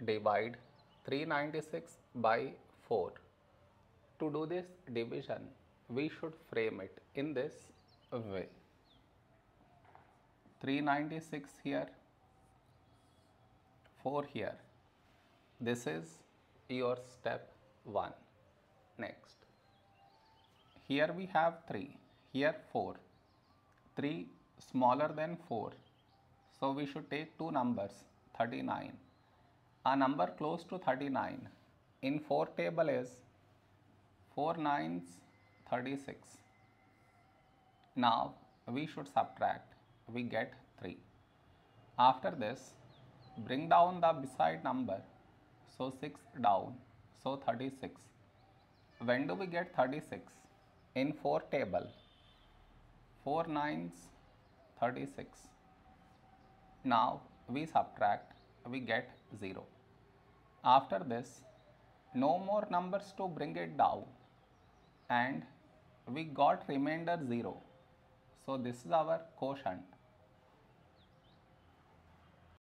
divide 396 by 4. To do this division, we should frame it in this way. 396 here, 4 here. This is your step 1. Next, here we have 3, here 4. 3 smaller than 4, so we should take two numbers, 39. A number close to 39 in 4 table is 4 9s 36. Now we should subtract, we get 3. After this, bring down the beside number, so 6 down, so 36. When do we get 36? In 4 table, 4 9s 36. Now we subtract, we get 0. After this, no more numbers to bring it down, and we got remainder 0. So this is our quotient.